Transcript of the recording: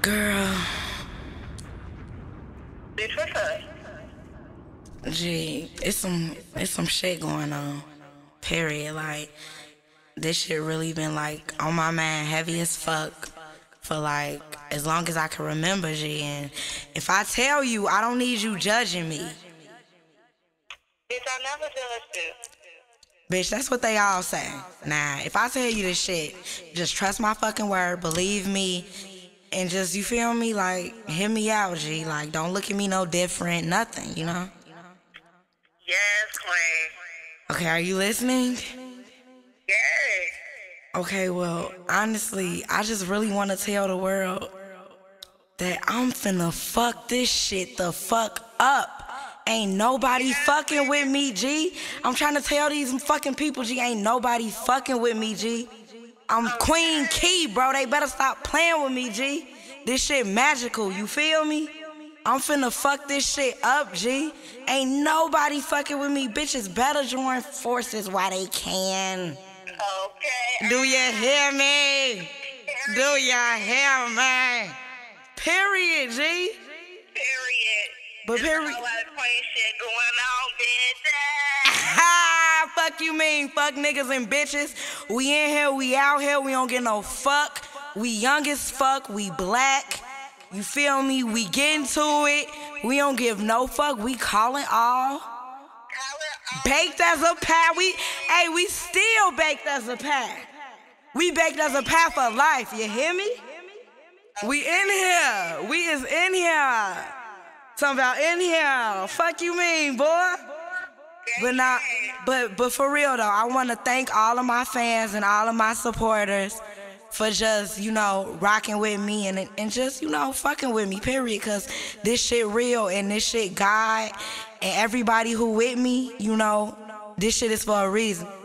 Girl, Bitch, what's up? gee, it's some shit going on. Period. Like, this shit really been like on my mind heavy as fuck for like as long as I can remember, G. And if I tell you, I don't need you judging me. Bitch, I never judged you. Bitch, that's what they all say. Nah, if I tell you this shit, just trust my fucking word, believe me, and just, you feel me? Like, hear me out, G. Like, don't look at me no different, nothing, you know? Yes, queen. Okay, are you listening? Yes. Okay, well, honestly, I just really want to tell the world that I'm finna fuck this shit the fuck up. Ain't nobody fucking with me, G. I'm trying to tell these fucking people, G, ain't nobody fucking with me, G. I'm Queen Key, bro. They better stop playing with me, G. This shit magical, you feel me? I'm finna fuck this shit up, G. Ain't nobody fucking with me. Bitches better join forces while they can. Okay. Do you hear me? Do you hear me? Period, G. Period. But There's period. a whole lot of queen shit going on, bitch. Ha! Fuck you mean, fuck niggas and bitches. We in here, we out here, we don't get no fuck. We young as fuck, we black. You feel me? We get into it. We don't give no fuck. We calling all. Baked as a pie. We still baked as a pie. We baked as a pie for life. You hear me? We in here. We is in here. Talking about in here. Fuck you mean, boy? But not. But for real though, I want to thank all of my fans and all of my supporters for just, you know, rocking with me and just, you know, fucking with me, period. Cause this shit real and this shit God and everybody who with me, you know, this shit is for a reason.